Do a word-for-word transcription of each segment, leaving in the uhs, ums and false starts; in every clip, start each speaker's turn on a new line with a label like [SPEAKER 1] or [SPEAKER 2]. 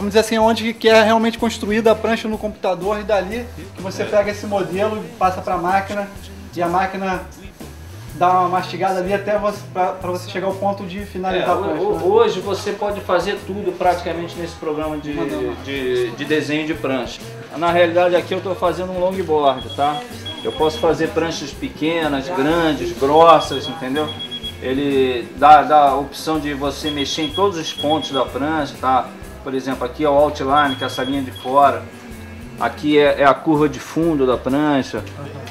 [SPEAKER 1] vamos dizer assim, onde que é realmente construída a prancha no computador e dali que você pega esse modelo e passa para a máquina e a máquina dá uma mastigada ali até você, para você chegar ao ponto de finalizar
[SPEAKER 2] é,
[SPEAKER 1] a prancha.
[SPEAKER 2] o,
[SPEAKER 1] né?
[SPEAKER 2] Hoje você pode fazer tudo praticamente nesse programa de, de, de desenho de prancha. Na realidade aqui eu estou fazendo um longboard, tá? Eu posso fazer pranchas pequenas, grandes, grossas, entendeu? Ele dá, dá a opção de você mexer em todos os pontos da prancha, tá? Por exemplo, aqui é o outline, que é essa linha de fora. Aqui é, é a curva de fundo da prancha.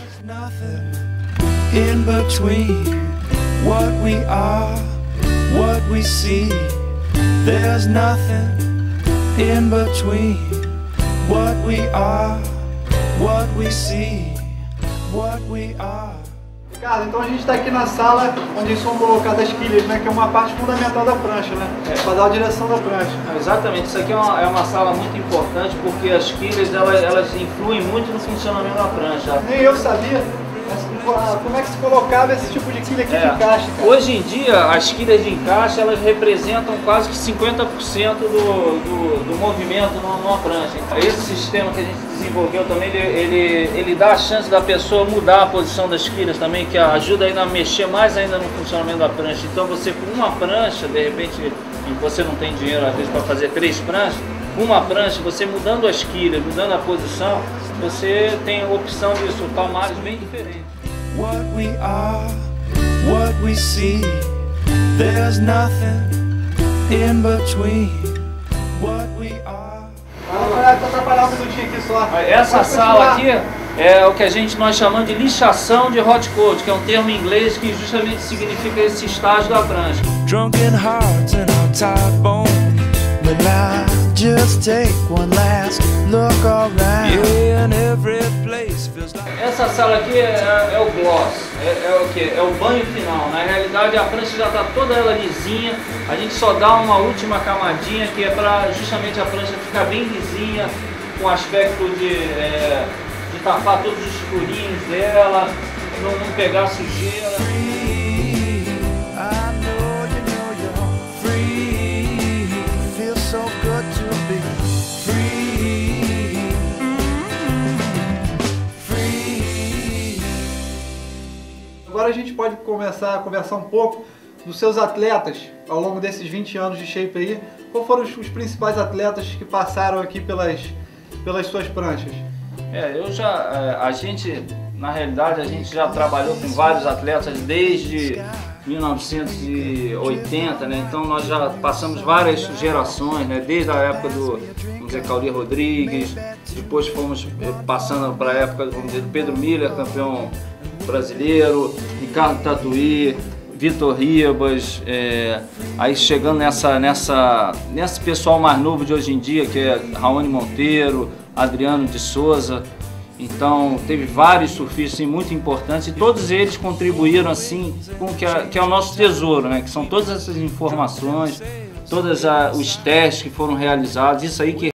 [SPEAKER 3] In between what we are, what we see, there's nothing in between what we are, what we see, what we are.
[SPEAKER 1] Cara, então a gente está aqui na sala onde são colocadas as quilhas, né? Que é uma parte fundamental da prancha, né?
[SPEAKER 2] É.
[SPEAKER 1] Para dar a direção da prancha.
[SPEAKER 2] Exatamente, isso aqui é uma, é uma sala muito importante porque as quilhas elas, elas influem muito no funcionamento da prancha.
[SPEAKER 1] Nem eu sabia como é que se colocava esse tipo de quilha aqui
[SPEAKER 2] É.
[SPEAKER 1] de encaixe, cara.
[SPEAKER 2] Hoje em dia, as quilhas de encaixe elas representam quase que cinquenta por cento do, do, do movimento numa, numa prancha. Então, esse sistema que a gente desenvolveu também, ele, ele, ele dá a chance da pessoa mudar a posição das quilhas também, que ajuda ainda a mexer mais ainda no funcionamento da prancha. Então você com uma prancha, de repente, e você não tem dinheiro às vezes para fazer três pranchas, com uma prancha, você mudando as quilhas, mudando a posição, você tem a opção de soltar malhas bem diferentes.
[SPEAKER 3] What we are, what we see, there's nothing in between what we are.
[SPEAKER 1] Ah, tá atrapalhando um minutinho aqui só.
[SPEAKER 2] Essa
[SPEAKER 1] Pode
[SPEAKER 2] sala
[SPEAKER 1] continuar.
[SPEAKER 2] aqui é o que a gente nós chamamos de lixação de hot coat, que é um termo em inglês que justamente significa esse estágio da prancha.
[SPEAKER 3] Drunken hearts and our tired bones, but now just take one last look around. Yeah, and every place feels like.
[SPEAKER 2] Essa sala aqui é, é o gloss, é, é o que? É o banho final. Na realidade a prancha já está toda ela lisinha, a gente só dá uma última camadinha que é para justamente a prancha ficar bem lisinha, com aspecto de, é, de tapar todos os furinhos dela, não, não pegar sujeira.
[SPEAKER 3] Free, I know you know you're free. Feels so good to be free. Free.
[SPEAKER 1] Agora a gente pode começar a conversar um pouco dos seus atletas ao longo desses vinte anos de shape aí. Qual foram os, os principais atletas que passaram aqui pelas, pelas suas pranchas?
[SPEAKER 2] É, eu já, a gente, na realidade, a gente já trabalhou com vários atletas desde mil novecentos e oitenta, né? Então nós já passamos várias gerações, né? Desde a época do, vamos dizer, Cauri Rodrigues, depois fomos passando para a época, vamos dizer, do Pedro Miller, campeão brasileiro, Ricardo Tatuí, Vitor Ribas, é, aí chegando nessa, nessa, nesse pessoal mais novo de hoje em dia, que é Raoni Monteiro, Adriano de Souza. Então teve vários surfistas assim, muito importantes e todos eles contribuíram assim com o que é, que é o nosso tesouro, né? Que são todas essas informações, todos os testes que foram realizados, isso aí que